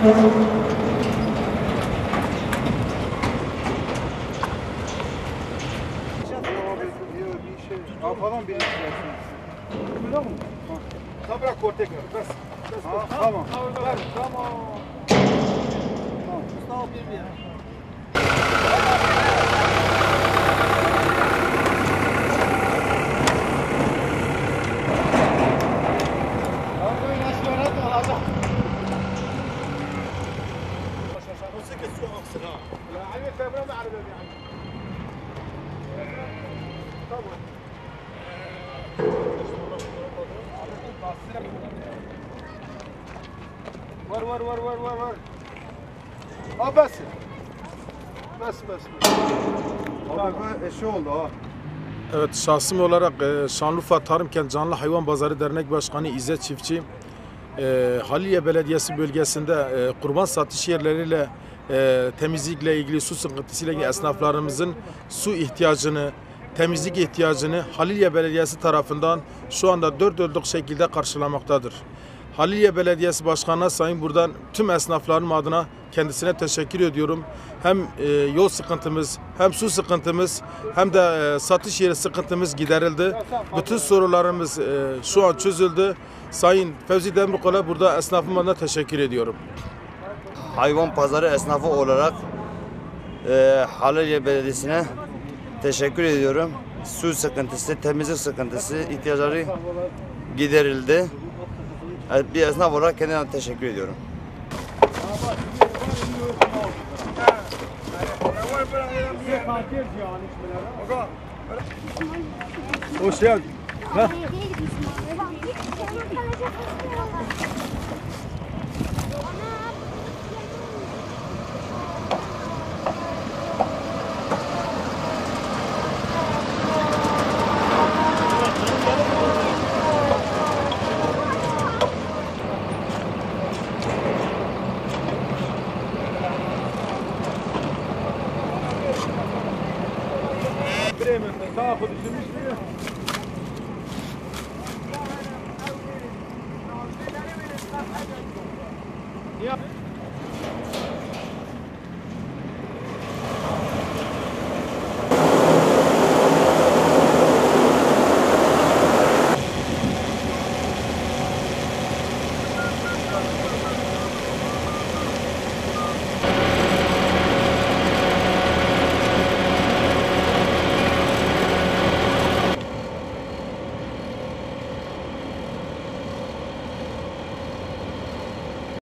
Falan bir öyle mi? Tamam bırak tekrar. Bas. Tamam. Tamam. Mustafa bir yer. Var. Ha bas. Bas. Abi bu eşi oldu ha. Evet, şahsım olarak Şanlıurfa Tarımkent Canlı Hayvan Pazarı Dernek Başkanı İzzet Çiftçi, Halilye Belediyesi bölgesinde kurban satış yerleriyle temizlikle ilgili, su sıkıntısıyla ilgili esnaflarımızın su ihtiyacını, temizlik ihtiyacını Halilye Belediyesi tarafından şu anda dört dörtlük şekilde karşılamaktadır. Halilye Belediyesi Başkanı'na sayın buradan tüm esnaflarım adına kendisine teşekkür ediyorum. Hem yol sıkıntımız, hem su sıkıntımız, hem de satış yeri sıkıntımız giderildi. Bütün sorularımız şu an çözüldü. Sayın Fevzi Demirkol'a burada esnafım adına teşekkür ediyorum. Hayvan pazarı esnafı olarak Halilye Belediyesi'ne teşekkür ediyorum. Su sıkıntısı, temizlik sıkıntısı, ihtiyaçları giderildi. Bir esnaf olarak kendime teşekkür ediyorum. Hoş geldin. Bremen'de sağ kolu düşmüş.